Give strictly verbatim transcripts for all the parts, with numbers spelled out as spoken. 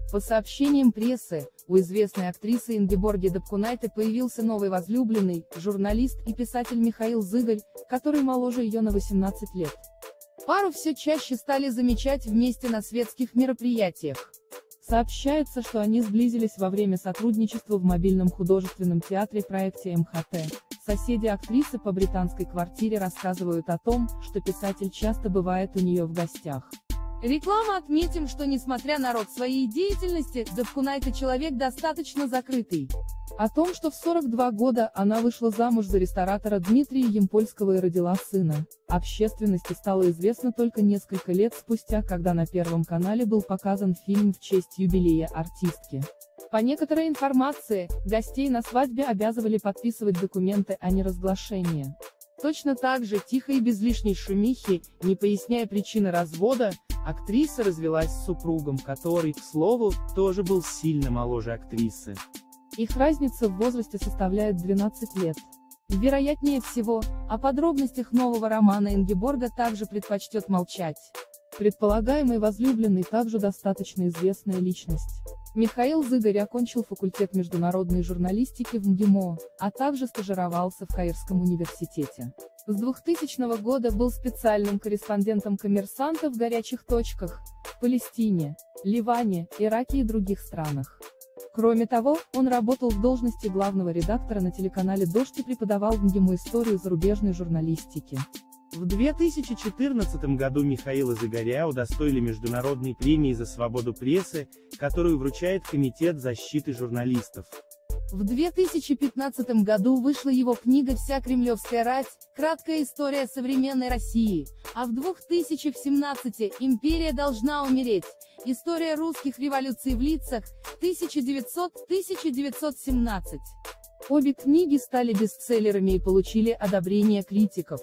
По сообщениям прессы, у известной актрисы Ингеборги Дапкунайте появился новый возлюбленный, журналист и писатель Михаил Зыгарь, который моложе ее на восемнадцать лет. Пару все чаще стали замечать вместе на светских мероприятиях. Сообщается, что они сблизились во время сотрудничества в мобильном художественном театре проекте эм ха тэ. Соседи актрисы по британской квартире рассказывают о том, что писатель часто бывает у нее в гостях. Реклама. Отметим, что несмотря на род своей деятельности, Дапкунайте человек достаточно закрытый. О том, что в сорок два года она вышла замуж за ресторатора Дмитрия Ямпольского и родила сына, общественности стало известно только несколько лет спустя, когда на Первом канале был показан фильм в честь юбилея артистки. По некоторой информации, гостей на свадьбе обязывали подписывать документы о неразглашении. Точно так же, тихо и без лишней шумихи, не поясняя причины развода, актриса развелась с супругом, который, к слову, тоже был сильно моложе актрисы. Их разница в возрасте составляет двенадцать лет. Вероятнее всего, о подробностях нового романа Ингеборга также предпочтет молчать. Предполагаемый возлюбленный также достаточно известная личность. Михаил Зыгарь окончил факультет международной журналистики в эм гэ эм о, а также стажировался в Каирском университете. С двухтысячного года был специальным корреспондентом «Коммерсанта» в горячих точках – Палестине, Ливане, Ираке и других странах. Кроме того, он работал в должности главного редактора на телеканале «Дождь» и преподавал в эм гэ эм о историю зарубежной журналистики. В две тысячи четырнадцатом году Михаила Зыгаря удостоили Международной премии за свободу прессы, которую вручает Комитет защиты журналистов. В две тысячи пятнадцатом году вышла его книга «Вся кремлевская рать. Краткая история современной России», а в две тысячи семнадцатом «Империя должна умереть. История русских революций в лицах, тысяча девятьсот — тысяча девятьсот семнадцать». Обе книги стали бестселлерами и получили одобрение критиков.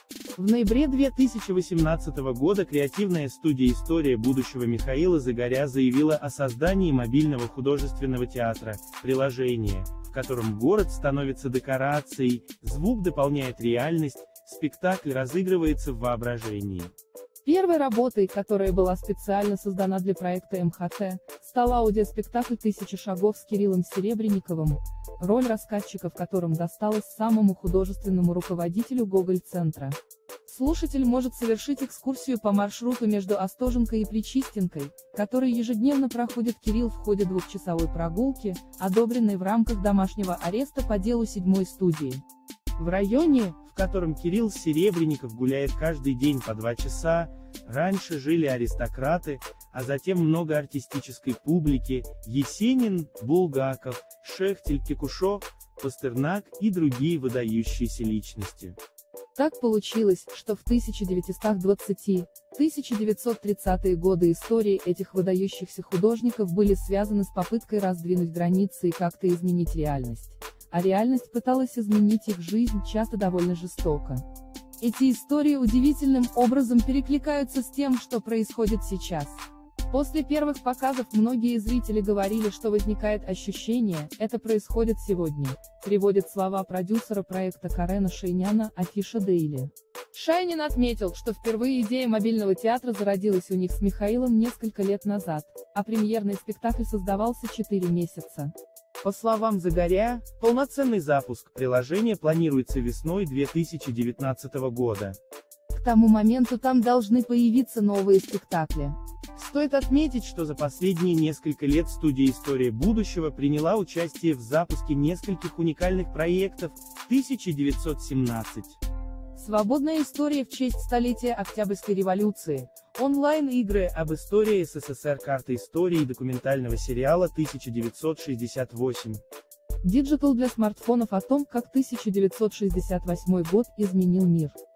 В ноябре две тысячи восемнадцатого года креативная студия «История будущего» Михаила Зыгаря заявила о создании мобильного художественного театра, приложение, в котором город становится декорацией, звук дополняет реальность, спектакль разыгрывается в воображении. Первой работой, которая была специально создана для проекта эм ха тэ, стал аудиоспектакль «Тысяча шагов» с Кириллом Серебренниковым, роль рассказчика в котором досталась самому художественному руководителю Гоголь-центра. Слушатель может совершить экскурсию по маршруту между Остоженкой и Причистенкой, который ежедневно проходит Кирилл в ходе двухчасовой прогулки, одобренной в рамках домашнего ареста по делу седьмой студии. В районе, в котором Кирилл Серебренников гуляет каждый день по два часа, раньше жили аристократы, а затем много артистической публики: Есенин, Булгаков, Шехтель, Кекушев, Пастернак и другие выдающиеся личности. Так получилось, что в тысяча девятьсот двадцатые — тысяча девятьсот тридцатые годы истории этих выдающихся художников были связаны с попыткой раздвинуть границы и как-то изменить реальность. А реальность пыталась изменить их жизнь, часто довольно жестоко. Эти истории удивительным образом перекликаются с тем, что происходит сейчас. После первых показов многие зрители говорили, что возникает ощущение, это происходит сегодня, приводят слова продюсера проекта Карена Шейняна, Афиша Дейли. Шайнин отметил, что впервые идея мобильного театра зародилась у них с Михаилом несколько лет назад, а премьерный спектакль создавался четыре месяца. По словам Зыгаря, полноценный запуск приложения планируется весной две тысячи девятнадцатого года. К тому моменту там должны появиться новые спектакли. Стоит отметить, что за последние несколько лет студия «История будущего» приняла участие в запуске нескольких уникальных проектов. тысяча девятьсот семнадцать. Свободная история в честь столетия Октябрьской революции. Онлайн-игры об истории эс эс эс эр, карта истории документального сериала тысяча девятьсот шестьдесят восемь. Диджитал для смартфонов о том, как тысяча девятьсот шестьдесят восьмой год изменил мир.